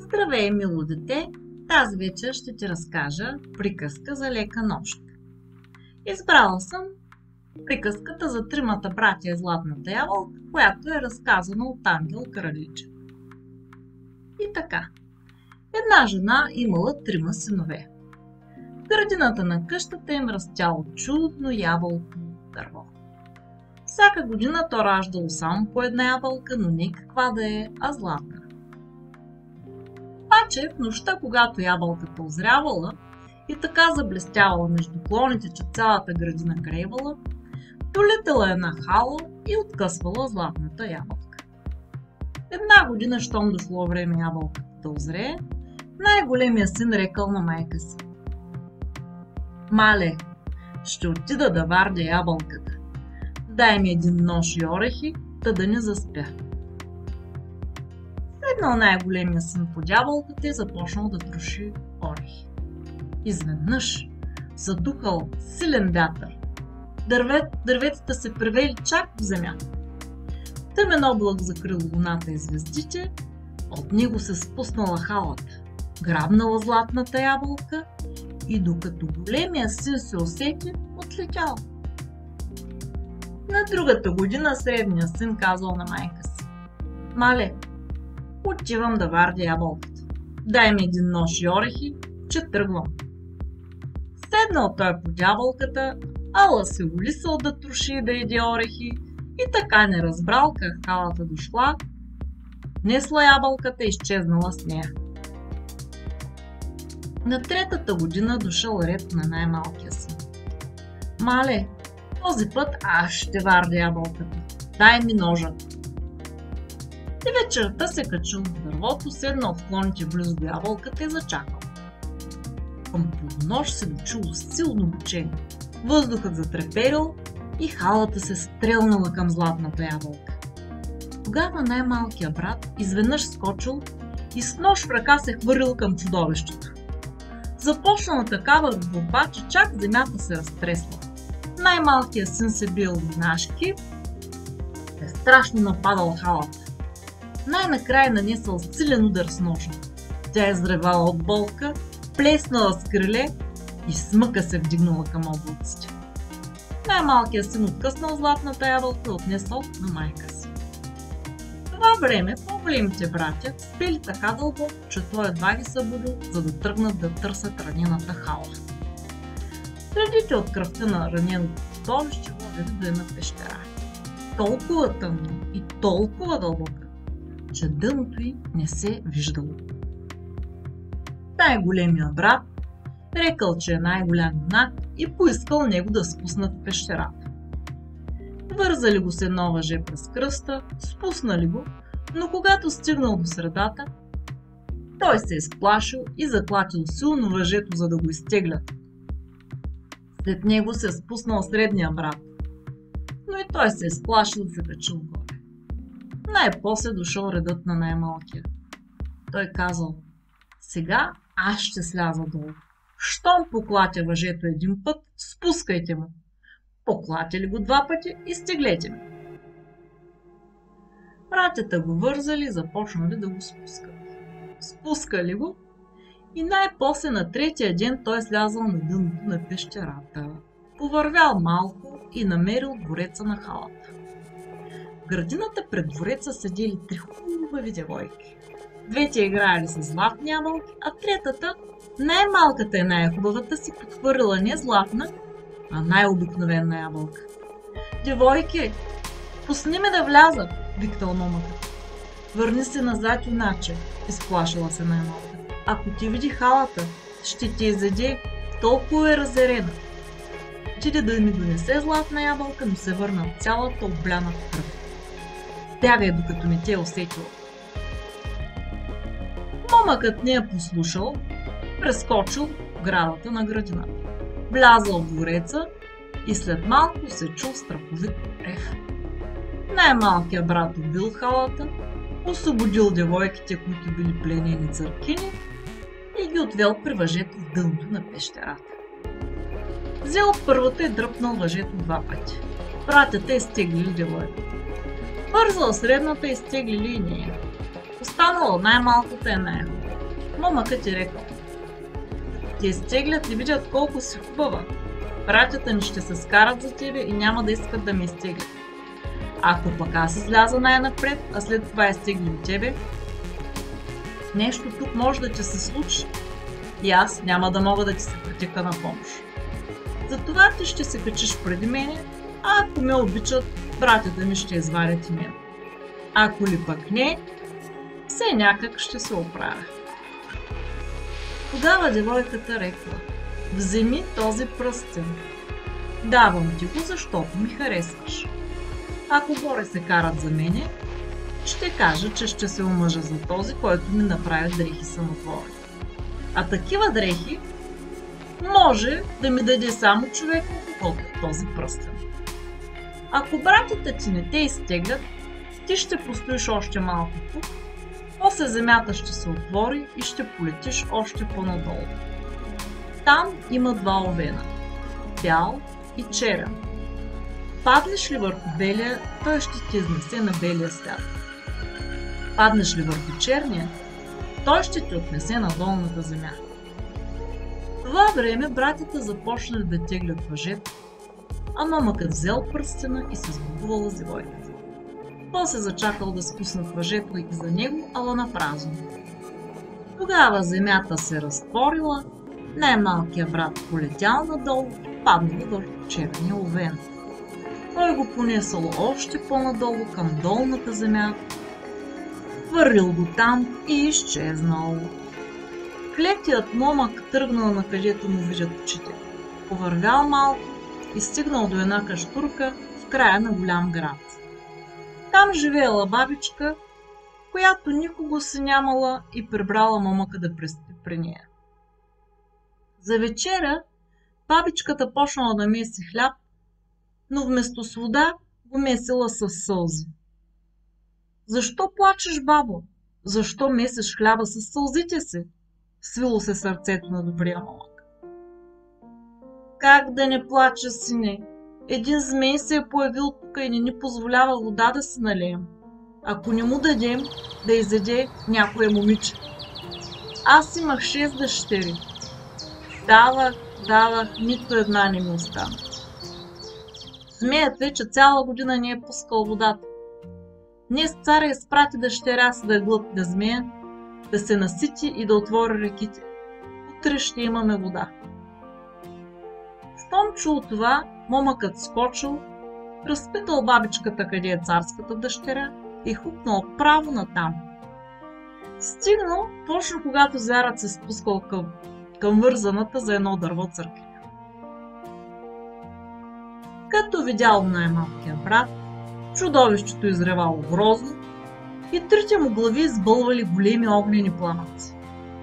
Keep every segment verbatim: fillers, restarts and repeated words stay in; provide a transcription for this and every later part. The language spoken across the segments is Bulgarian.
Здравей, мило дете! Тази вечер ще ти разкажа приказка за лека нощ. Избрала съм приказката за тримата братя и златната ябълка, която е разказана от Ангел Краличев. И така. Една жена имала трима синове. В градината на къщата им растяло чудно ябълково дърво. Всяка година то раждало само по една ябълка, но не каква да е, а златна. Обаче в нощта, когато ябълката озрявала и така заблестявала между клоните, че цялата градина грейвала, долетела една хала и откъсвала златната ябълка. Една година, щом дошло време ябълката да озрее, най-големия син рекал на майка си: „Мале, ще отида да вардя ябълката. Дай ми един нож и орехи, та да не заспя.“ Седнал най-големия син под ябълката и започнал да троши орехи. Изведнъж задухал силен вятър. Дървет, дърветата се превели чак в земята. Тъмен облак закрил луната и звездите, от него се спуснала халата, грабнала златната ябълка и докато големия син се усети, отлетял. На другата година средния син казал на майка си: „Мале, отивам да вардя ябълката. Дай ми един нож и орехи, че тръгвам.“ Седнал той под ябълката, ала се улисал да троши и да еде орехи и така не разбрал как халата дошла, несла ябълката и изчезнала с нея. На третата година дошъл ред на най-малкия син. „Мале, този път аз ще вардя ябълката. Дай ми ножа.“ И вечерта се качил на дървото, седнал в клоните близо до ябълката и зачакал. Към полунощ се дочуло силно бучение. Въздухът затреперил и халата се стрелнала към златната ябълка. Тогава най-малкият брат изведнъж скочил и с нож в ръка се хвърлил към чудовището. Започнала такава борба, че чак земята се разтресла. Най-малкият син се бил винашки, е страшно нападал халата. Най-накрая нанесъл силен удар с ножа. Тя изревала от болка, плеснала с криле и смъка се вдигнала към облаците. Най-малкият син откъснал златната ябълка и отнесъл на майка си. В това време по-големите братя спели така дълбоко, че той едва ги събудил, за да тръгнат да търсят ранената хала. Следите от кръвта на раненото чудовище водили до една пещера. Толкова тъмно и толкова дълбока, че дъното й не се виждало. Най-големия брат рекал, че е най-голям юнак и поискал него да спуснат в пещерата. Вързали го с едно въже през кръста, спуснали го, но когато стигнал до средата, той се изплашил и заклатил силно въжето, за да го изтеглят. След него се спуснал средния брат, но и той се изплашил и се качил горе. Най-после дошъл редът на най-малкия. Той казал: „Сега аз ще сляза долу. Щом поклатя въжето един път, спускайте му. Поклатя ли го два пъти, изтеглете ми.“ Братята го вързали и започнали да го спускат. Спускали го и най-после на третия ден той слязал на дъното на пещерата. Повървял малко и намерил двореца на халата. В градината пред двореца седели три хубави девойки. Двете играели с златни ябълки, а третата, най-малката и най-хубавата, си подхвърлила не златна, а най-обикновена ябълка. „Девойки, пусни ме да вляза!“ виктал момъка. „Върни се назад, юначе!“ изплашила се най-малка. „Ако ти види халата, ще ти изяде, толкова е разярена.“ Отиде да ми донесе златна ябълка, но се върна цялата обляна в кръв. „Бягай, докато не те е усетила.“ Момъкът не е послушал, прескочил оградата на градината. Влязъл в двореца и след малко се чул страховит рев. Най-малкият брат убил халата, освободил девойките, които били пленени църкини, и ги отвел при въжето в дъното на пещерата. Взел първата и дръпнал въжето два пъти. Братята изтеглили девойката. Вързал средната и изтеглили и нея. Останала най-малката е най-хубава. Момъкът е рекал: те изтеглят и видят колко си хубава. Братята ми ще се скарат за тебе и няма да искат да ме изтеглят. Ако пък аз изляза най-напред, а след това изтеглим тебе, нещо тук може да ти се случи и аз няма да мога да ти се притека на помощ. Затова ти ще се качиш преди мене, а ако ме обичат, братята ми ще извадят и мен. Ако ли пък не, все някак ще се оправя. Тогава девойката рекла: вземи този пръстен. Давам ти го, защото ми харесваш. Ако горе се карат за мене, ще кажа, че ще се омъжа за този, който ми направи дрехи самотворни. А такива дрехи може да ми даде само човек, колкото този пръстен. Ако братята ти не те изтеглят, ти ще постоиш още малко тук, после земята ще се отвори и ще полетиш още по-надолу. Там има два овена – бял и черен. Паднеш ли върху белия, той ще ти изнесе на белия свят. Паднеш ли върху черния, той ще ти отнесе на долната земя. В това време братята започнали да теглят въжето, а момъкът взел пръстена и се сбогувал с девойката. После зачакал да спуснат въжето и за него, ала на празно. Тогава земята се разтворила, най-малкият брат полетял надолу и паднал върху черния овен. Той го понесъл още по-надолу към долната земя, хвърлил го там и изчезнал. Клетият момък тръгнал на където му виждат очите. Повървял малко и стигнал до една каштурка в края на голям град. Там живеела бабичка, която никого си нямала и прибрала момъка да преспи при нея. За вечеря бабичката почнала да меси хляб, но вместо с вода го месила с сълзи. Защо плачеш, бабо? Защо месиш хляба с сълзите си? Свило се сърцето на добрия момък. Как да не плача, сине? Един змей се е появил тук и не ни позволява вода да си налеем. Ако не му дадем, да изяде някое момиче. Аз имах шест дъщери. Давах, давах, нито една не ми остана. Змеят вече цяла година не е пускал водата. Днес царя изпрати дъщеря си да глътне змея, да се насити и да отвори реките. Утре ще имаме вода. Щом чул това, момъкът скочил, разпитал бабичката къде е царската дъщеря и хукнал право натам. Стигнал точно когато зярът се спускал към, към вързаната за едно дърво църквиня. Като видял най-малкия брат, чудовището изревало грозно и трите му глави избълвали големи огнени пламъци.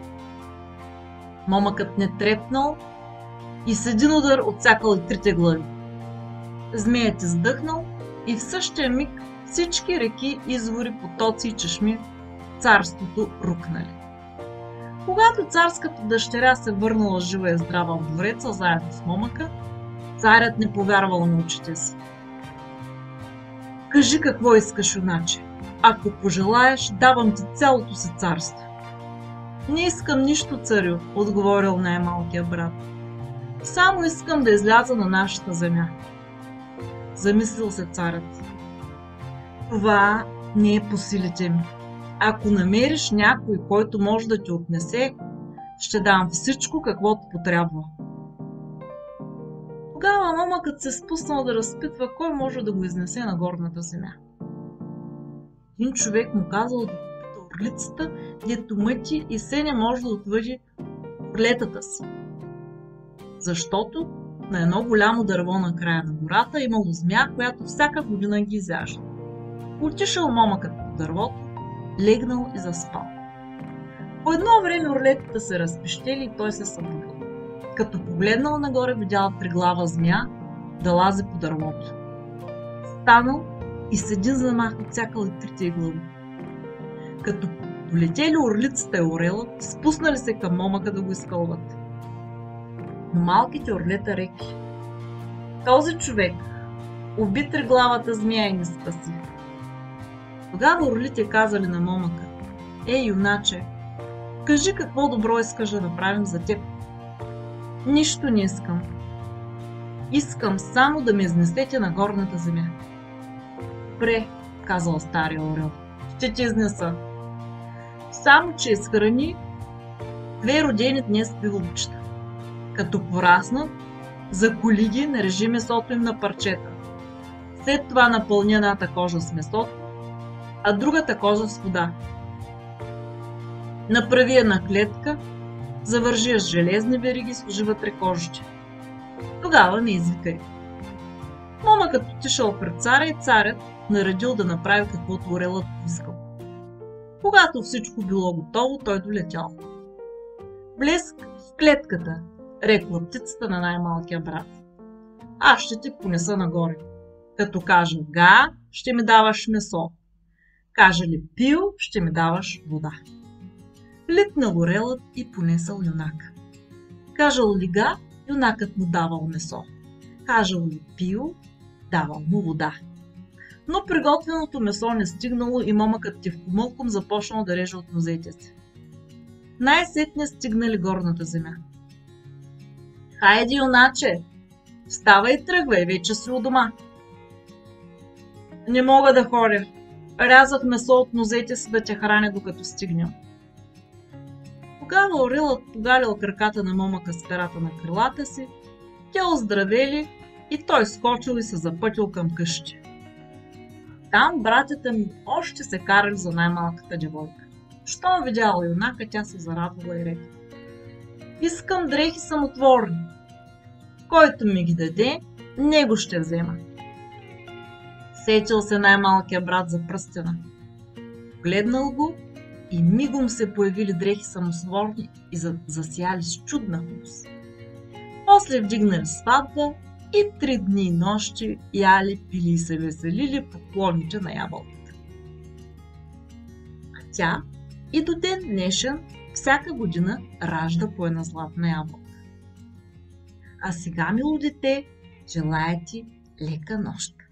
Момъкът не трепнал и с един удар отсякал и трите глави. Змеят издъхнал и в същия миг всички реки, извори, потоци и чешми в царството рукнали. Когато царската дъщеря се върнала жива и здрава в двореца заедно с момъка, царят не повярвал на очите си. Кажи какво искаш, юначе. Ако пожелаеш, давам ти цялото си царство. Не искам нищо, царю, отговорил най-малкия брат. Само искам да изляза на нашата земя. Замислил се царят. Това не е по силите ми. Ако намериш някой, който може да ти отнесе, ще дам всичко, каквото потрябва. Тогава момъкът се спуснал да разпитва кой може да го изнесе на горната земя. Един човек му казал да попита орлицата, дето мъти и се не може да отвъди орлетата си. Защото на едно голямо дърво на края на гората имало змия, която всяка година ги изяжда. Отишъл момъкът по дървото, легнал и заспал. По едно време орлетата се разпищели и той се събудил. Като погледнал нагоре, видял триглава змия да лази по дървото. Станал и с един замах отсякал и трите глави. Като полетели орлицата и орелът, спуснали се към момъка да го изкълват. Но малките орлета рекли: този човек уби триглавата змия и ни спаси. Тогава орлите казали на момъка: ей, юначе, Кажи какво добро искаш да направим за теб. Нищо не искам. Искам само да ме изнесете на горната земя. Пре, казал стария орел, ще те изнеса. Само че изхрани две родени днес биловчета. Като пораснат, заколи ги, нарежи месото им на парчета. След това напълни едната кожа с месото, а другата кожа с вода. Направи една клетка, завържи я с железни вериги и сложи вътре кожите. Тогава ме извикай. Момъкът отишъл пред царя и царят наредил да направи каквото орелът искал. Когато всичко било готово, той долетял. Блеск в клетката, рекла птицата на най-малкия брат. Аз ще те понеса нагоре. Като кажа га, ще ми даваш месо. Кажа ли пил, ще ми даваш вода. Литнал орелът и понесъл юнака. Кажал ли га, юнакът му давал месо. Кажал ли пил, давал му вода. Но приготвеното месо не стигнало и момъкът тивкомълком започнал да реже от нозете си. Най-сетне стигнали горната земя. Хайде, юначе, вставай и тръгвай, вече си у дома. Не мога да ходя. Рязах месо от нозете си да те храня, докато стигнем. Тогава орелът погалил краката на момъка с перата на крилата си, те оздравели и той скочил и се запътил към къщи. Там братята ми още се карали за най-малката девойка. Щом видяла юнака, тя се зарадвала и рекла: искам дрехи самотворни. Който ми ги даде, него ще взема. Сетил се най-малкият брат за пръстена. Гледнал го и мигом се появили дрехи самотворни и засияли с чудна хубост. После вдигнали сватба и три дни и нощи яли, пили и се веселили по клоните на ябълката. А тя и до ден днешен всяка година ражда по една златна ябълка. А сега, мило дете, желая ти лека нощ!